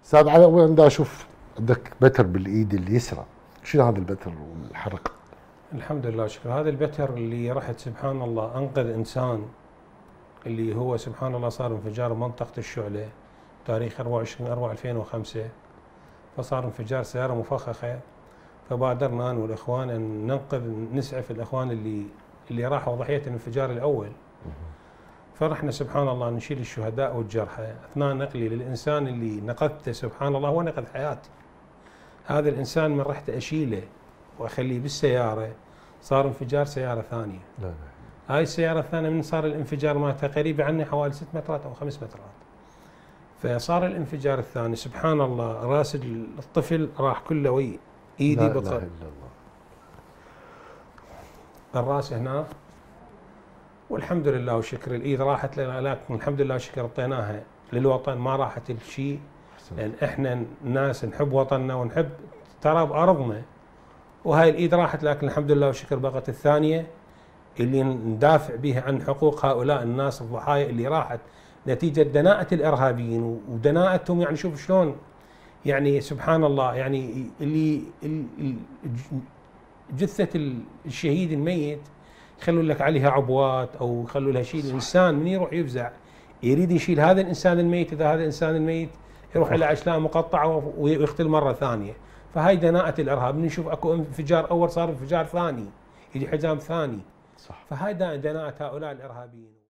استاذ علي، اولا دا اشوف عندك بتر بالايد اليسرى، شنو هذا البتر والحرق؟ الحمد لله شكرا. هذا البتر اللي رحت سبحان الله انقذ انسان، اللي هو سبحان الله صار انفجار بمنطقه الشعله تاريخ 24/4/2005، فصار انفجار سياره مفخخه، فبادرنا انا والاخوان ان ننقذ نسعف الاخوان اللي راحوا ضحيه الانفجار الاول. فرحنا سبحان الله نشيل الشهداء والجرحى اثناء نقلي للانسان اللي نقذته سبحان الله، هو نقذ حياتي. هذا الانسان من رحت اشيله واخليه بالسياره صار انفجار سياره ثانيه. لا لا. هاي السياره الثانيه من صار الانفجار مالتها قريبه عني حوالي 6 مترات او 5 مترات. فصار الانفجار الثاني سبحان الله راس الطفل راح كله وي ايدي لا اله الا الله. الراس هنا، والحمد لله وشكر الايد راحت لنا، لكن الحمد لله وشكر اعطيناها للوطن، ما راحت الشيء، لان احنا ناس نحب وطننا ونحب تراب ارضنا. وهاي الايد راحت، لكن الحمد لله وشكر بقت الثانيه اللي ندافع بها عن حقوق هؤلاء الناس الضحايا اللي راحت نتيجه دناءه الارهابيين ودناءتهم. يعني شوف شلون، يعني سبحان الله، يعني اللي جثه الشهيد الميت يخلوا لك عليها عبوات او يخلوا لها شيء. الانسان من يروح يفزع يريد يشيل هذا الانسان الميت، اذا هذا الانسان الميت يروح الى اشلاء مقطعه ويقتل مره ثانيه. فهاي دناءة الارهاب، نشوف اكو انفجار اول صار انفجار ثاني، يجي حزام ثاني. صح. فهاي دناءة هؤلاء الارهابيين.